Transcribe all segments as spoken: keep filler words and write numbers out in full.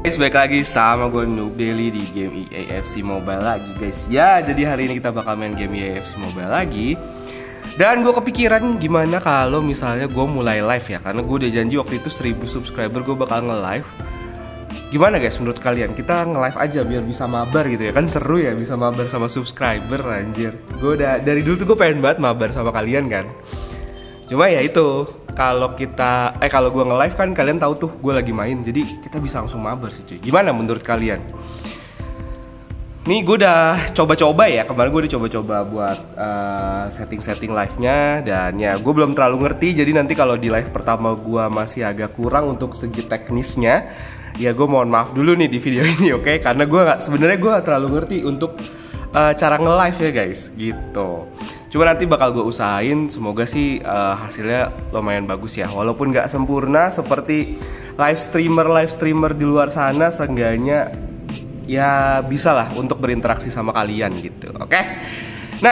Guys, balik lagi sama gue Noob Daily di game E A F C Mobile lagi guys. Ya, jadi hari ini kita bakal main game E A F C Mobile lagi. Dan gue kepikiran gimana kalau misalnya gue mulai live ya. Karena gue udah janji waktu itu seribu subscriber gue bakal nge-live. Gimana guys menurut kalian? Kita nge-live aja biar bisa mabar gitu ya. Kan seru ya bisa mabar sama subscriber anjir. Gue udah dari dulu tuh gue pengen banget mabar sama kalian kan. Cuma ya itu, kalau kita eh kalau gue nge-live kan kalian tahu tuh gue lagi main, jadi kita bisa langsung mabar sih cuy. Gimana menurut kalian? Nih gue udah coba-coba ya, kemarin gue udah coba-coba buat uh, setting-setting live-nya. Dan ya gue belum terlalu ngerti, jadi nanti kalau di live pertama gue masih agak kurang untuk segi teknisnya, ya gue mohon maaf dulu nih di video ini, oke? Okay? Karena gue nggak, sebenarnya gue gak terlalu ngerti untuk uh, cara nge-live ya guys, gitu. Cuma nanti bakal gue usahain, semoga sih uh, hasilnya lumayan bagus ya. Walaupun gak sempurna seperti live streamer live streamer di luar sana, seenggaknya ya bisa lah untuk berinteraksi sama kalian gitu, oke? Okay? Nah,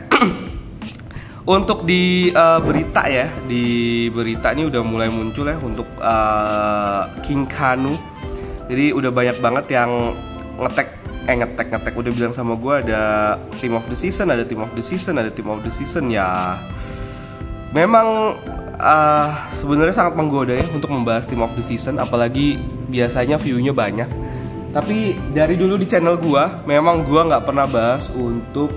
untuk di uh, berita ya, di berita ini udah mulai muncul ya untuk uh, King Kanu. Jadi udah banyak banget yang ngetek Eh ngetek ngetek udah bilang sama gue ada team of the season, ada team of the season, ada team of the season ya. Memang uh, sebenarnya sangat menggoda ya untuk membahas team of the season, apalagi biasanya view-nya banyak. Tapi dari dulu di channel gue, memang gue nggak pernah bahas untuk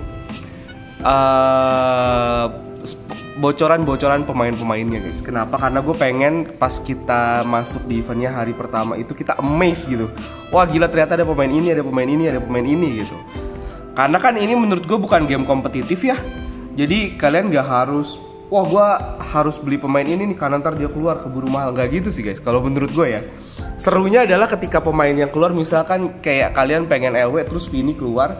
uh, bocoran-bocoran pemain-pemainnya guys. Kenapa? Karena gue pengen pas kita masuk di eventnya hari pertama itu kita amazed gitu. Wah gila, ternyata ada pemain ini, ada pemain ini, ada pemain ini gitu. Karena kan ini menurut gue bukan game kompetitif ya. Jadi kalian gak harus, wah gue harus beli pemain ini nih karena ntar dia keluar keburu mahal. Gak gitu sih guys, kalau menurut gue ya. Serunya adalah ketika pemain yang keluar, misalkan kayak kalian pengen L W terus Vini keluar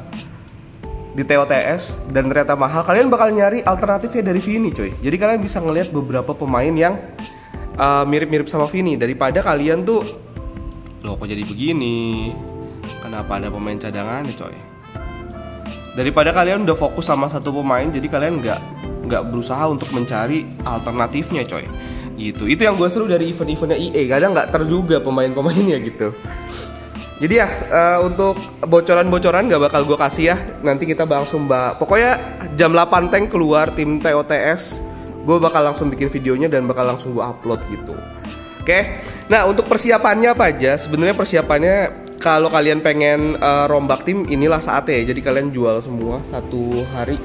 di T O T S dan ternyata mahal, kalian bakal nyari alternatifnya dari Vini coy. Jadi kalian bisa ngelihat beberapa pemain yang uh, mirip-mirip sama Vini, daripada kalian tuh loh kok jadi begini, kenapa ada pemain cadangan nih coy. Daripada kalian udah fokus sama satu pemain, jadi kalian nggak nggak berusaha untuk mencari alternatifnya coy. Gitu. Itu yang gue seru dari event-eventnya E A, kadang nggak terduga pemain-pemainnya gitu. Jadi ya uh, untuk bocoran-bocoran gak bakal gue kasih ya. Nanti kita langsung bahas. Pokoknya jam delapan tank keluar tim T O T S, gue bakal langsung bikin videonya dan bakal langsung gue upload gitu. Oke. Nah untuk persiapannya apa aja? Sebenarnya persiapannya kalau kalian pengen uh, rombak tim, inilah saatnya ya. Jadi kalian jual semua satu hari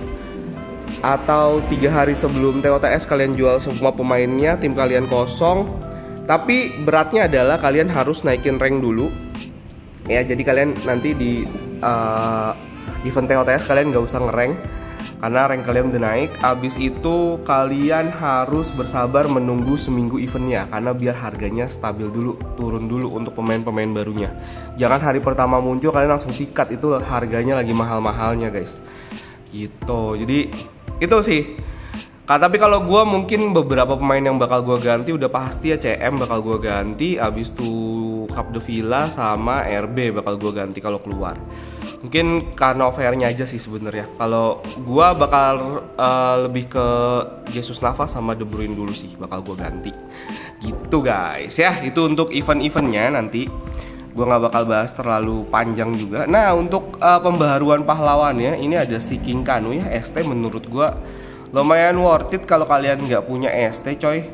atau tiga hari sebelum T O T S, kalian jual semua pemainnya, tim kalian kosong. Tapi beratnya adalah kalian harus naikin rank dulu. Ya, jadi kalian nanti di uh, event T O T S kalian gak usah ngerank karena rank kalian udah naik. Abis itu kalian harus bersabar menunggu seminggu eventnya, karena biar harganya stabil dulu, turun dulu untuk pemain-pemain barunya. Jangan hari pertama muncul kalian langsung sikat, itu harganya lagi mahal-mahalnya guys. Gitu, jadi itu sih. Nah, tapi kalau gue mungkin beberapa pemain yang bakal gue ganti udah pasti ya. C M bakal gue ganti, abis itu Capdevila sama R B bakal gue ganti kalau keluar. Mungkin karena offernya aja sih sebenarnya. Kalau gue bakal uh, lebih ke Jesus Navas sama De Bruyne dulu sih bakal gue ganti. Gitu guys ya. Itu untuk event-eventnya nanti. Gue nggak bakal bahas terlalu panjang juga. Nah untuk uh, pembaharuan pahlawannya ini ada si King Kanu ya. S T menurut gue lumayan worth it kalau kalian nggak punya S T coy.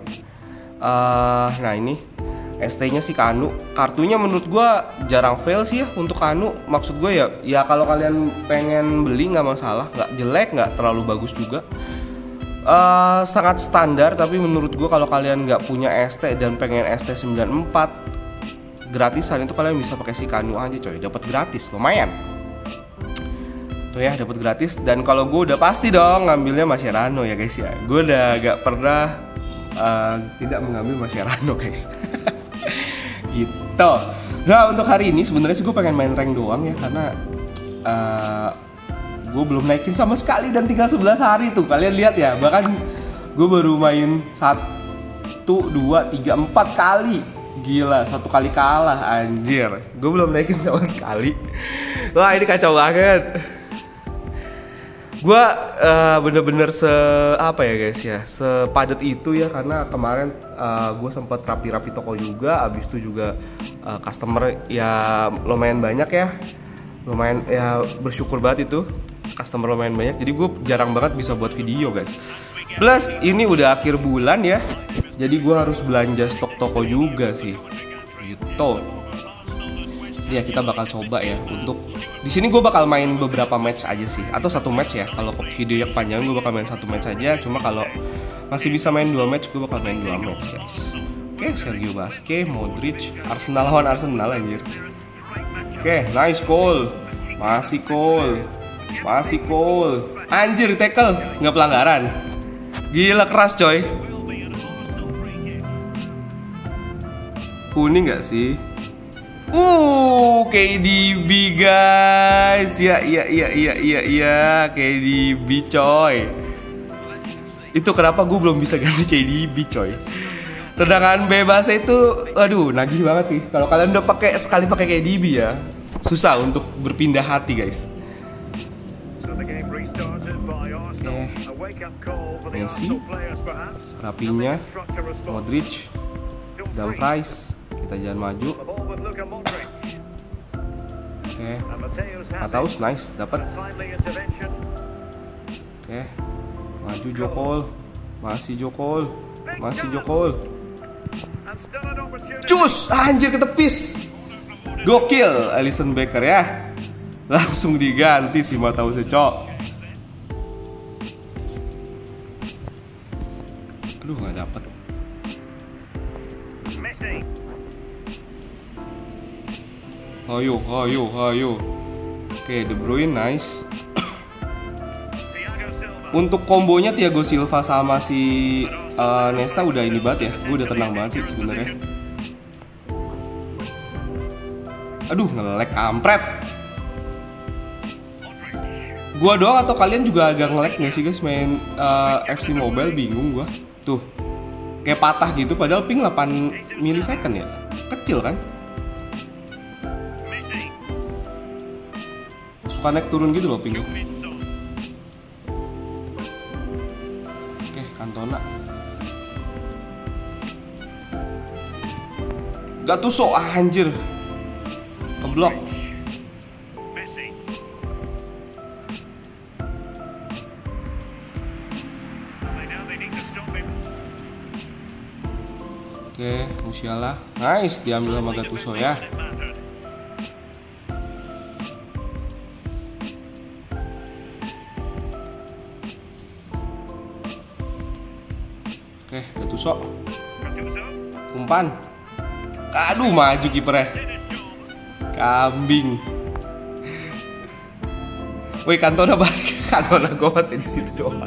Uh, nah ini S T-nya si Kanu. Kartunya menurut gue jarang fail sih ya untuk Kanu. Maksud gue ya, ya kalau kalian pengen beli nggak masalah, nggak jelek, nggak terlalu bagus juga. Uh, sangat standar, tapi menurut gue kalau kalian nggak punya S T dan pengen S T sembilan empat gratisan, itu kalian bisa pakai si Kanu aja coy. Dapat gratis, lumayan. Tuh ya, dapat gratis. Dan kalau gue udah pasti dong ngambilnya Mascherano ya guys ya. Gue udah gak pernah uh, tidak mengambil Mascherano guys. Gitu. Nah untuk hari ini sebenarnya sih gue pengen main rank doang ya, karena uh, gue belum naikin sama sekali dan tinggal sebelas hari tuh. Kalian lihat ya, bahkan gue baru main satu, dua, tiga, empat kali. Gila, satu kali kalah anjir. Gue belum naikin sama sekali. Wah ini kacau banget. Gue uh, bener-bener se apa ya guys ya, sepadat itu ya, karena kemarin uh, gue sempat rapi-rapi toko juga, abis itu juga uh, customer ya lumayan banyak ya, lumayan ya, bersyukur banget itu customer lumayan banyak, jadi gue jarang banget bisa buat video guys. Plus ini udah akhir bulan ya, jadi gue harus belanja stok toko juga sih, gitu. Ya kita bakal coba ya untuk di sini gue bakal main beberapa match aja sih, atau satu match ya. Kalau video yang panjang gue bakal main satu match aja. Cuma kalau masih bisa main dua match gue bakal main dua match guys. Oke, Sergio Busquets, Modric, Arsenal lawan Arsenal anjir. Oke, nice goal, masih goal, masih goal. Anjir tackle, nggak pelanggaran. Gila keras coy. Kuning nggak sih? Uh, K D B guys, ya iya iya iya iya iya K D B coy. Itu kenapa gue belum bisa ganti K D B coy. Tendangan bebas itu, aduh nagih banget sih. Kalau kalian udah pakai sekali pakai K D B ya, susah untuk berpindah hati guys. Eh, Messi, Rapinya, Modric, Dumfries. Kita jalan maju. Oke, Mataus nice, dapat. Oke, maju Jokol, masih Jokol, masih Jokol. Cus, anjir ketepis. Gokil, Alisson Becker ya. Langsung diganti si Mataus cok. Aduh nggak dapat. Ayo, ayo, ayo. Oke, De Bruyne nice. Untuk kombonya Thiago Silva sama si uh, Nesta udah ini banget ya. Gue udah tenang banget sih sebenarnya. Aduh, nge-lag kampret. Gua doang atau kalian juga agak nge-lag nggak sih guys main uh, F C Mobile? Bingung gua. Tuh, kayak patah gitu. Padahal ping delapan milisecond ya. Kecil kan? Suka naik turun gitu loh ping. Oke, Cantona. Gattuso, ah, anjir. Keblok. Oke, Musiala. Nice, diambil sama Gattuso ya. Oke, Gattuso. Umpan. Aduh, maju kipernya. Kambing. Woi, Cantona balik. Cantona gue masih di situ doang.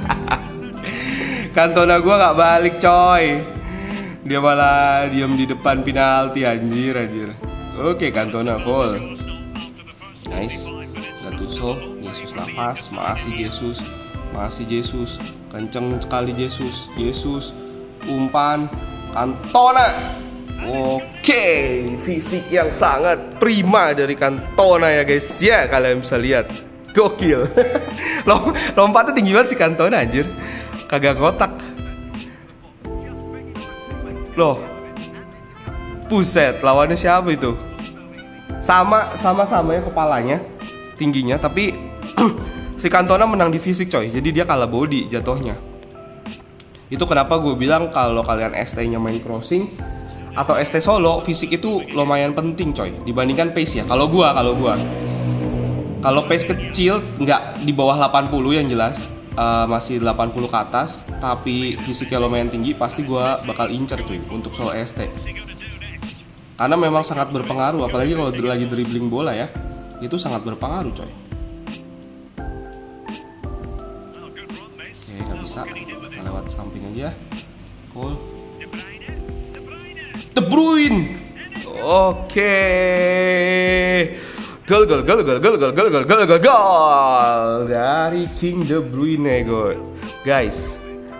Cantona gue nggak balik, coy. Dia malah diam di depan penalti, anjir, anjir. Oke, Cantona gol. Nice. Gattuso, Jesus Navas, masih Jesus, masih Jesus. Kenceng sekali Jesus, Jesus. Umpan, Cantona. Oke, fisik yang sangat prima dari Cantona ya guys. Ya, kalian bisa lihat. Gokil. Lompatnya tinggi banget si Cantona, anjir. Kagak kotak. Loh, buset, lawannya siapa itu? Sama, sama-sama ya kepalanya, tingginya, tapi si Cantona menang di fisik coy. Jadi dia kalah body jatuhnya. Itu kenapa gue bilang kalau kalian S T-nya main crossing atau S T solo, fisik itu lumayan penting coy, dibandingkan pace ya. Kalau gue, kalau gue, kalau pace kecil, nggak di bawah delapan puluh yang jelas. Uh, masih delapan puluh ke atas, tapi fisiknya lumayan tinggi, pasti gue bakal incer cuy untuk solo S T. Karena memang sangat berpengaruh, apalagi kalau lagi dribbling bola ya, itu sangat berpengaruh coy. Oke, nggak bisa, kita lewat samping aja. Goal. De Bruyne. Oke. Gol gol gol gol gol gol gol gol gol gol gol dari King De Bruyne gol. Guys,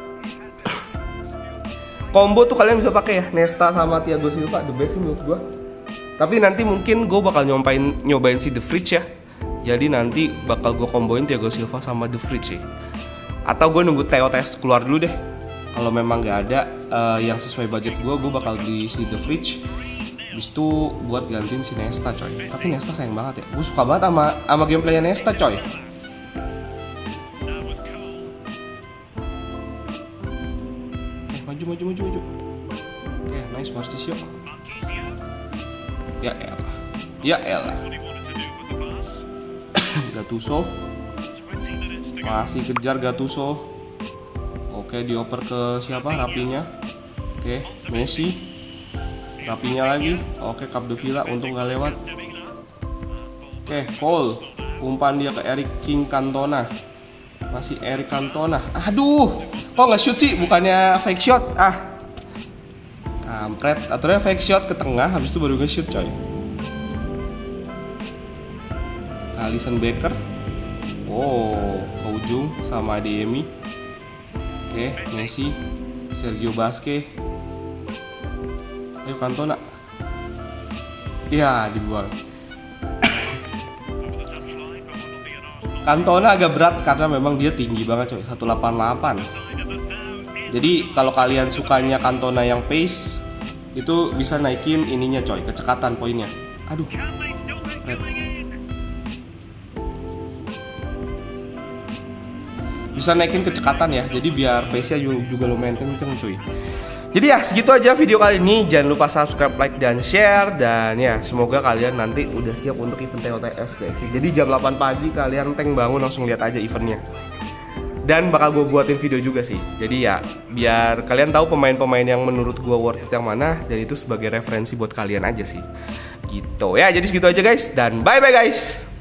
combo tuh kalian bisa pakai ya, Nesta sama Thiago Silva, the best sih menurut gua. Tapi nanti mungkin gue bakal nyobain nyobain si The Fridge ya. Jadi nanti bakal gue komboin Thiago Silva sama The Fridge sih. Atau gue nunggu Theo Tes keluar dulu deh. Kalau memang nggak ada uh, yang sesuai budget gue, gue bakal beli si The Fridge. Habis itu buat gantiin si Nesta coy. Tapi Nesta sayang banget ya. Gue suka banget sama sama gameplaynya Nesta coy. Eh maju maju maju maju. Oke, nice Marcisio. Ya elah. Ya elah. Gattuso. Masih kejar Gattuso. Oke, dioper ke siapa? Rapinya. Oke, Messi. Rapinya lagi. Oke, Capdevila untung gak lewat. Oke, Cole. Umpan dia ke Eric King Cantona. Masih Eric Cantona. Aduh, kok nggak shoot sih? Bukannya fake shot? Ah, kampret. Aturnya fake shot ke tengah, habis itu baru nge-shoot coy. Alisson Becker. Oh, ke ujung sama Adeyemi. Oke, Messi, Sergio Busquets. Ayo Cantona. Ya, dibuang. Cantona agak berat karena memang dia tinggi banget coy, seratus delapan puluh delapan. Jadi kalau kalian sukanya Cantona yang pace, itu bisa naikin ininya coy, kecepatan poinnya. Aduh. Red. Bisa naikin kecepatan ya, jadi biar pace-nya juga lumayan kenceng cuy. Jadi ya segitu aja video kali ini. Jangan lupa subscribe, like, dan share. Dan ya semoga kalian nanti udah siap untuk event T O T S guys. Jadi jam delapan pagi kalian tank bangun langsung lihat aja eventnya. Dan bakal gue buatin video juga sih. Jadi ya biar kalian tahu pemain-pemain yang menurut gue worth it yang mana. Dan itu sebagai referensi buat kalian aja sih. Gitu ya, jadi segitu aja guys. Dan bye bye guys.